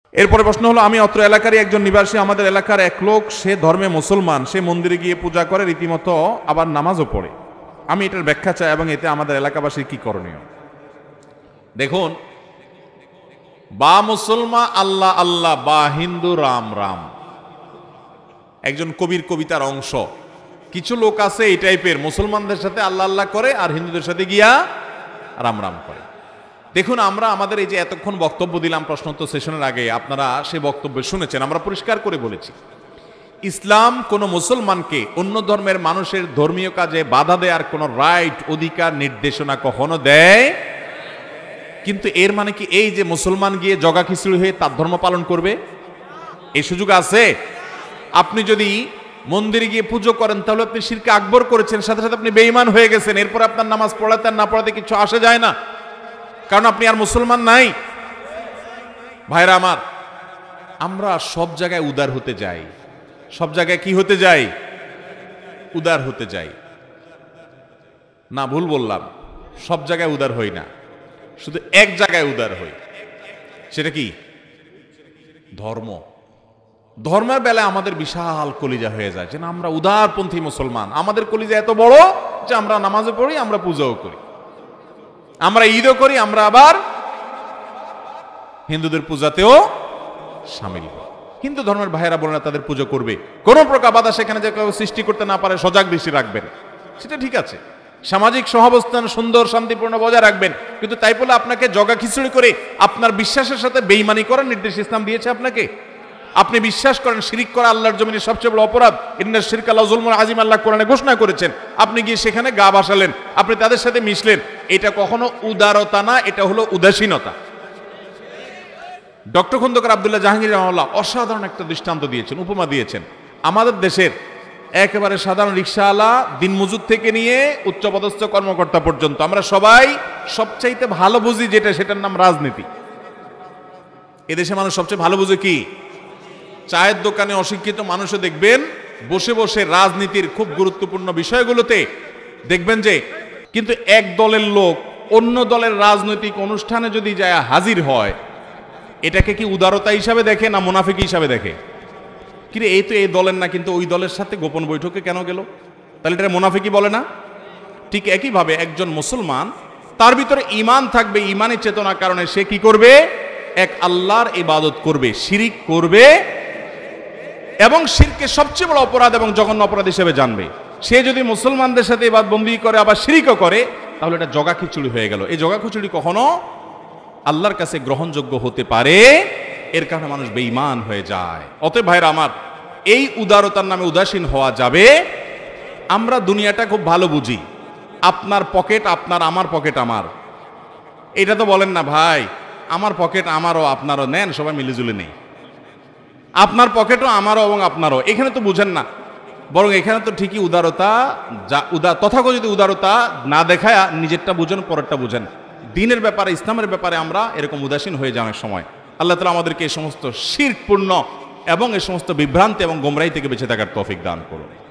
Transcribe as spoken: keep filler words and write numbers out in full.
এরপরে প্রশ্ন হলো, আমি অত্র এলাকারই একজন নিবাসী, আমাদের এলাকার এক লোক, সে ধর্মে মুসলমান, সে মন্দিরে গিয়ে পূজা করে, রীতিমতো আবার নামাজও পড়ে। আমি এটার ব্যাখ্যা চাই এবং এতে আমাদের এলাকাবাসীর কি করণীয়। দেখুন, বা মুসলমান আল্লাহ আল্লাহ, বা হিন্দু রাম রাম, একজন কবির কবিতার অংশ। কিছু লোক আছে এই টাইপের, মুসলমানদের সাথে আল্লাহ আল্লাহ করে আর হিন্দুদের সাথে গিয়া রাম রাম করে। দেখুন, আমরা আমাদের এই যে এতক্ষণ বক্তব্য দিলাম প্রশ্নোত্তর সেশনের আগে, আপনারা সে বক্তব্য শুনেছেন। আমরা পরিষ্কার করে বলেছি, ইসলাম কোন মুসলমানকে অন্য ধর্মের মানুষের ধর্মীয় কাজে বাধা দেওয়ার কোন রাইট, অধিকার, নির্দেশনা কখনো দেয়। কিন্তু এর মানে কি এই যে মুসলমান গিয়ে জগা খিচুড়ি হয়ে তার ধর্ম পালন করবে, এই সুযোগ আছে? আপনি যদি মন্দিরে গিয়ে পুজো করেন তাহলে আপনি শিরকে আকবর করেছেন, সাথে সাথে আপনি বেঈমান হয়ে গেছেন। এরপর আপনার নামাজ পড়াতে আর না পড়াতে কিছু আসে যায় না, কারণ আপনি আর মুসলমান নাই। ভাইরা আমার, আমরা সব জায়গায় উদার হতে যাই, সব জায়গায় কি হতে যাই? উদার হতে যাই না, ভুল বললাম, সব জায়গায় উদার হই না, শুধু এক জায়গায় উদার হই। সেটা কি? ধর্ম। ধর্মের বেলায় আমাদের বিশাল কলিজা হয়ে যায়, যে না আমরা উদারপন্থী মুসলমান, আমাদের কলিজা এত বড় যে আমরা নামাজও পড়ি, আমরা পূজাও করি, আমরা ঈদও করি, আমরা আবার হিন্দুদের পূজাতেও সামিল হই। হিন্দু ধর্মের ভাইয়েরা বলে না তাদের পুজো করবে, কোন প্রকার বাধা সেখানে যে কেউ সৃষ্টি করতে না পারে সজাগ দৃষ্টি রাখবেন, সেটা ঠিক আছে। সামাজিক সহাবস্থান সুন্দর শান্তিপূর্ণ বজায় রাখবেন, কিন্তু তাই বলে আপনাকে জগা খিচুড়ি করে আপনার বিশ্বাসের সাথে বেঈমানি করার নির্দেশ ইসলাম দিয়েছে আপনাকে। আপনি বিশ্বাস করেন শিরিক করা আল্লাহর জমিনে সবচেয়ে বড় অপরাধ, ইন্নাশ শিরকা লাযুলমুন আযীম, আল্লাহ কোরআনে ঘোষণা করেছেন। আপনি গিয়ে সেখানে গা ভাসালেন, আপনি তাদের সাথে মিশলেন, এটা কখনো উদারতা না, এটা হলো উদাসীনতা। ডক্টর খন্দকার আব্দুল্লাহ জাহাঙ্গীর রাহমাহুল্লাহ অসাধারণ একটা দৃষ্টান্ত দিয়েছেন, উপমা দিয়েছেন। আমাদের দেশের একেবারে সাধারণ রিকশাওয়ালা, দিনমজুর থেকে নিয়ে উচ্চপদস্থ কর্মকর্তা পর্যন্ত আমরা সবাই সবচাইতে ভালো বুঝি যেটা, সেটার নাম রাজনীতি। এদেশে মানুষ সবচেয়ে ভালো বুঝে কি? চায়ের দোকানে অশিক্ষিত মানুষও দেখবেন বসে বসে রাজনীতির খুব গুরুত্বপূর্ণ বিষয়গুলোতে দেখবেন যে, কিন্তু এক দলের লোক অন্য দলের রাজনৈতিক অনুষ্ঠানে যদি যায় হাজির হয়, এটাকে কি উদারতা হিসাবে দেখে না মুনাফিকি হিসাবে দেখে? কিন্তু এই তো এই দলের না, কিন্তু ওই দলের সাথে গোপন বৈঠকে কেন গেল? তাহলে এটা মুনাফিকি বলে না? ঠিক একইভাবে একজন মুসলমান, তার ভিতরে ঈমান থাকবে, ঈমানী চেতনার কারণে সে কি করবে? এক আল্লাহর ইবাদত করবে, শিরিক করবে, এবং শিরকে সবচেয়ে বড় অপরাধ এবং জঘন্য অপরাধ হিসেবে জানবে। সে যদি মুসলমানদের সাথে ইবাদতবন্দি করে আবার শিরিকও করে, তাহলে এটা জগা খিচুড়ি হয়ে গেল। এই জগা খিচুড়ি কখনো আল্লাহর কাছে গ্রহণযোগ্য হতে পারে, এর কারণে মানুষ বেঈমান হয়ে যায়। অতএব ভাইরা আমার, এই উদারতার নামে উদাসীন হওয়া যাবে। আমরা দুনিয়াটা খুব ভালো বুঝি, আপনার পকেট আপনার, আমার পকেট আমার। এটা তো বলেন না ভাই, আমার পকেট আমারও আপনারও, নেন সবাই মিলেজুলে নেই। আপনার পকেটও আমারও এবং আপনারও, এখানে তো বুঝেন না, বরং এখানে তো ঠিকই উদারতা, যা উদার তথাকথিত উদারতা না দেখায় নিজেরটা বুঝেন, পরেরটা বুঝেন। দিনের ব্যাপারে, ইসলামের ব্যাপারে আমরা এরকম উদাসীন হয়ে যাওয়ার সময় আল্লাহ তাআলা আমাদেরকে এই সমস্ত শিরকপূর্ণ এবং এই সমস্ত বিভ্রান্তি এবং গোমরাহি থেকে বেঁচে থাকার তৌফিক দান করুন।